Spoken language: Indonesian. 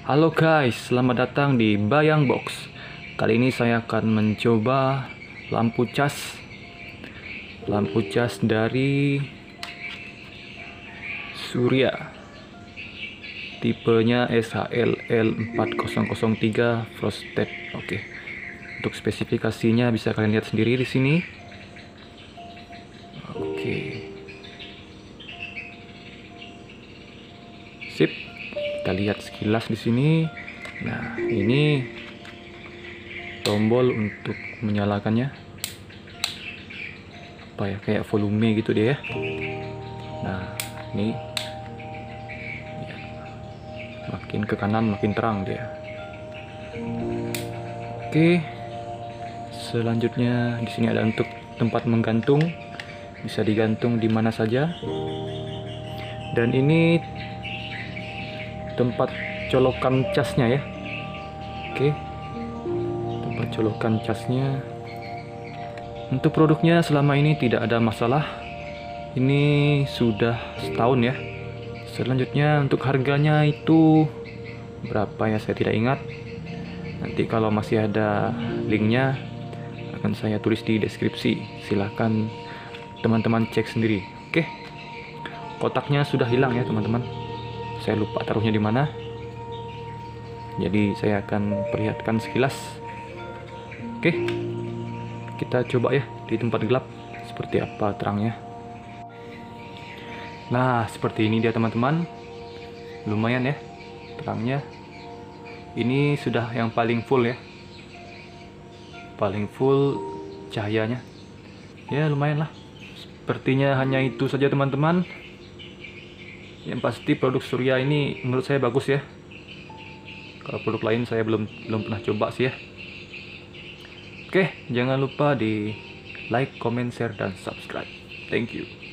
Halo guys, selamat datang di Bayang Box. Kali ini saya akan mencoba lampu cas. Lampu cas dari Surya. Tipenya SHL-L4003 Frosted. Oke. Untuk spesifikasinya bisa kalian lihat sendiri di sini. Oke. Sip. Kita lihat sekilas di sini. Nah, ini tombol untuk menyalakannya. Apa ya, kayak volume gitu dia ya. Nah, ini ya, makin ke kanan makin terang dia. Oke. Selanjutnya di sini ada untuk tempat menggantung. Bisa digantung di mana saja. Dan ini tempat colokan casnya ya. Oke, tempat colokan casnya. Untuk produknya selama ini tidak ada masalah. Ini sudah setahun ya. Selanjutnya untuk harganya itu berapa ya, saya tidak ingat. Nanti kalau masih ada linknya akan saya tulis di deskripsi. Silahkan teman-teman cek sendiri. Oke, kotaknya sudah hilang ya teman-teman. Saya lupa taruhnya di mana. Jadi saya akan perlihatkan sekilas. Oke. Kita coba ya di tempat gelap seperti apa terangnya. Nah, seperti ini dia teman-teman. Lumayan ya terangnya. Ini sudah yang paling full ya. Paling full cahayanya. Ya, lumayan lah. Sepertinya hanya itu saja teman-teman. Yang pasti produk Surya ini menurut saya bagus ya. Kalau produk lain saya belum pernah coba sih ya. Oke, jangan lupa di like, comment, share, dan subscribe. Thank you.